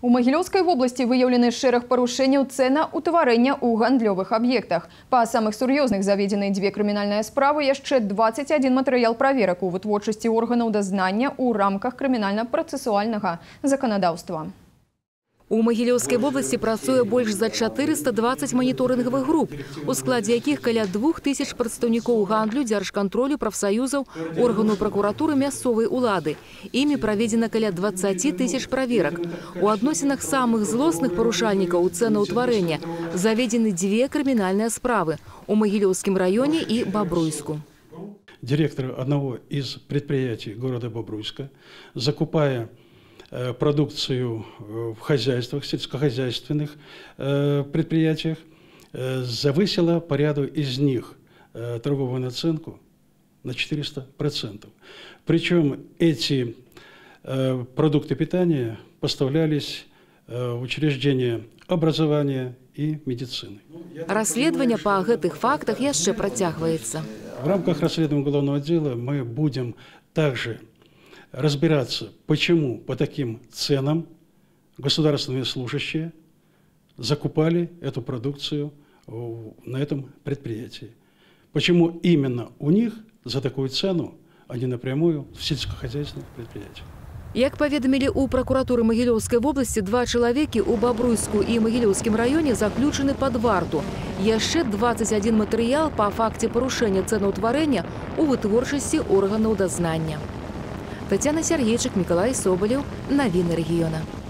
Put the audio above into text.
У Магілёўскай вобласці выяўлены шэраг парушэнняў цэнаўтварэння ў гандлёвых аб'ектах. Па самых сур'ёзных заведзены 2 крымінальныя справы, яшчэ 21 матэрыял праверак у вытворчасці органаў дазнання ў рамках крымінальна-працэсуальнага заканадаўства. У Магілёўскай вобласці працуе больш за 420 маніторынгавых груп, у складзе якіх каля 2000 прадстаўнікоў гандлю, дзяржкантролю, прафсаюзаў, органаў пракуратуры мясцовай улады. Імі праведзена каля 20 000 праверак. У адносінах самых злосных парушальнікаў цэнаўтварэння заведзены 2 крымінальныя справы у Магілёўскім раёне і Бобруйску. Директор одного из предприятий города Бобруйска, закупая продукцию в хозяйствах, сельскохозяйственных предприятиях, завысила по ряду из них торговую наценку на 400%. Причем эти продукты питания поставлялись в учреждения образования и медицины. Расследование по гэтых фактах яшчэ працягваецца. В рамках расследования уголовного дела мы будем также разбираться, почему по таким ценам государственные служащие закупали эту продукцию на этом предприятии. Почему именно у них за такую цену, а не напрямую в сельскохозяйственных предприятиях. Як паведамілі ў пракуратуры Магілёўскай вобласці, 2 чалавекі ў Бобруйску і Магілёўскім раёне заключаны пад варту. Яшчэ 21 матэрыял па факце парушэння цэнаўтварэння ў вытворчасці органаў дазнання. Татьяна Сергейчык, Миколай Соболев. Новины региона.